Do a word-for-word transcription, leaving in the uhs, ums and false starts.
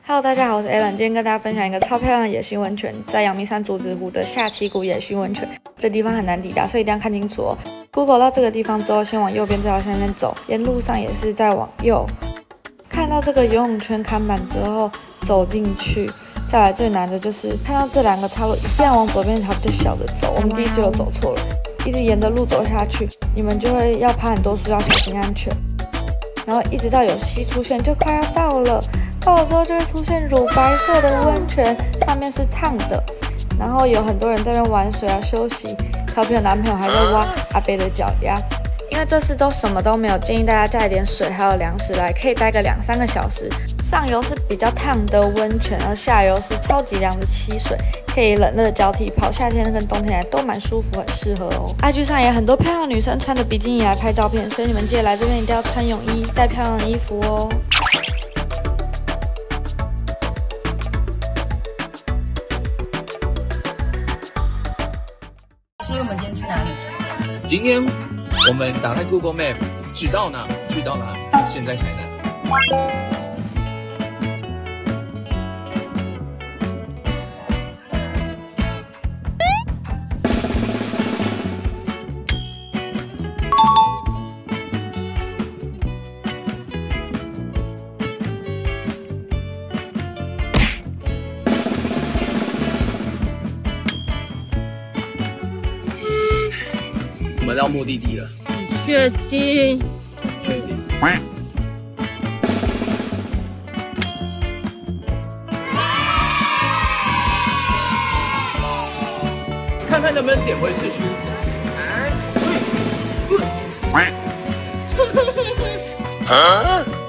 Hello， 大家好，我是 Alan， 今天跟大家分享一个超漂亮的野性温泉，在阳明山竹子湖的下七股野性温泉。这地方很难抵达，所以一定要看清楚哦。Google 到这个地方之后，先往右边这条线面走，沿路上也是再往右。看到这个游泳圈看板之后，走进去。再来最难的就是看到这两个岔路，一定要往左边一条比较小的走。我们第一次又走错了，一直沿着路走下去，你们就会要爬很多树，要小心安全。然后一直到有溪出现，就快要到了。到了之后就会出现乳白色的温泉，上面是烫的，然后有很多人在那边玩水啊休息，调皮的男朋友还在挖阿贝的脚丫。因为这次都什么都没有，建议大家带一点水还有粮食来，可以待个两三个小时。上游是比较烫的温泉，而下游是超级凉的溪水，可以冷热交替泡，夏天跟冬天来都蛮舒服，很适合哦。I G 上也很多漂亮的女生穿着比基尼来拍照片，所以你们记得来这边一定要穿泳衣，带漂亮的衣服哦。 所以我们今天去哪里？ 今天我们打开 Google Map， 指到哪去到哪。现在台南。我们到目的地了。 你确定？ 确定。看看能不能点回市区。啊？